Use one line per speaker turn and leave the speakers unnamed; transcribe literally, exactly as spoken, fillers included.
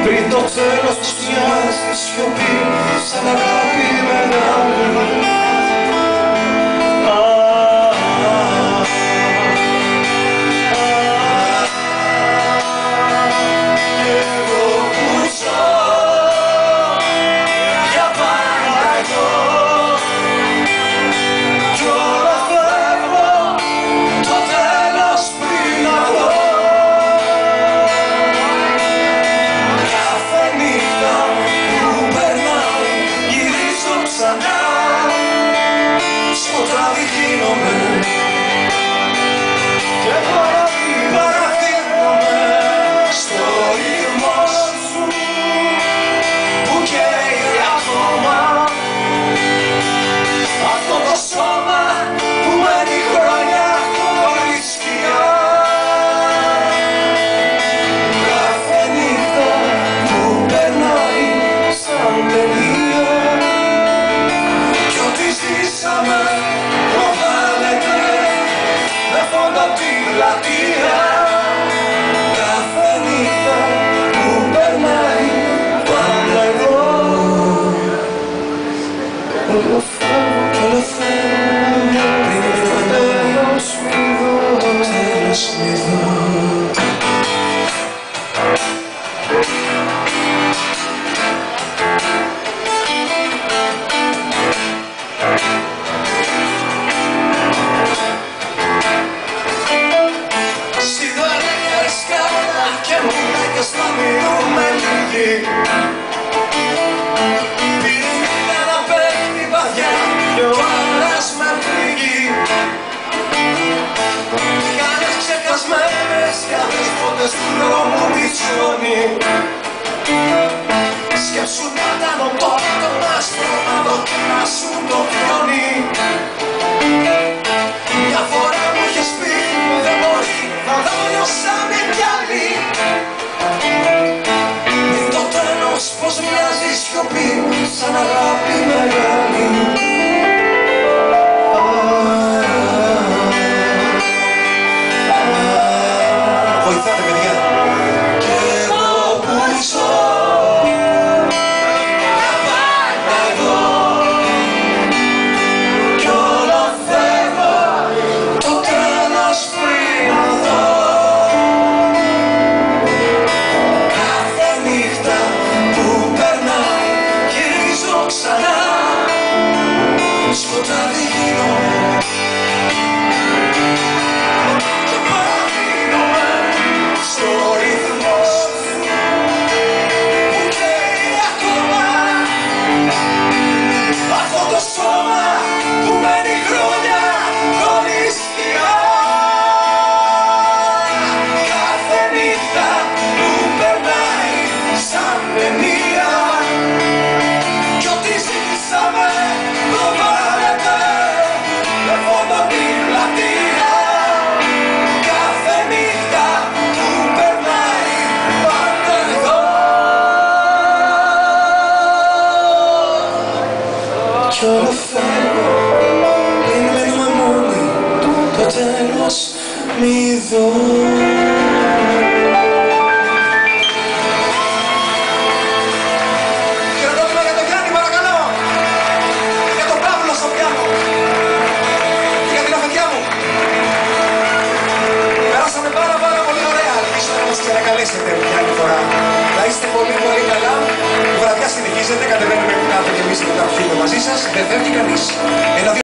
πριν το τέλος τους μοιάζει σιωπή σαν αγάπη μεγάλη. Σκοτάδι γίνομαι και παραδίνομαι στο ρυθμό σου που καίει ακόμα αυτό το σώμα που μένει χρόνια χωρίς σκιά. Κάθε νύχτα που περνάει σαν τελεία κι ό,τι ζήσαμε πλατεία. Κάθε νύχτα που περνάει πάντα εγώ όλο φεύγω κι όλο φεύγω πριν το τέλος μη δω, το τέλος μη δω. Να μείνουμε λίγοι πήρε ένα παίχτη βαθιά κι ο άλλας με πληγεί. Κάνες ξεχασμένες κάποιες φώτες του δρόμου μισόνι. Σκέψου να ήταν ο πόρτο άστρο να δοκιμάσουν το χιόνι. Μια φορά μου είχες πει δεν μπορεί να το νιώσαμε κι άλλοι. Πως μοιάζει σιωπή σαν αγάπη μεγάλη. Βοηθάτε παιδιά. Και εγώ που ζω πάντα εδώ κι όλο φεύγω το τέλος πριν να δω. Κάθε νύχτα ξανά σκοτάδι γίνομαι και παραδίνομαι στο ρυθμό σου που καίει ακόμα αυτό το σώμα που μένει χρόνια χωρίς σκιά. Κάθε νύχτα που περνάει σαν ταινία κι ό,τι ζήσαμε το βάλετε με φόντο την πλατεία. Κάθε νύχτα που περνάει πάντα εδώ κι όλο φεύγω πριν μένουμε μόνοι το τέλος μη δω. Να καλέσετε μια άλλη φορά. Να είστε πολύ πολύ καλά. Η βραδιά συνεχίζεται, κατεβαίνουμε κάτω και εμείς μετά φύγουμε μαζί σας. Δεν φεύγει κανείς. Ένα,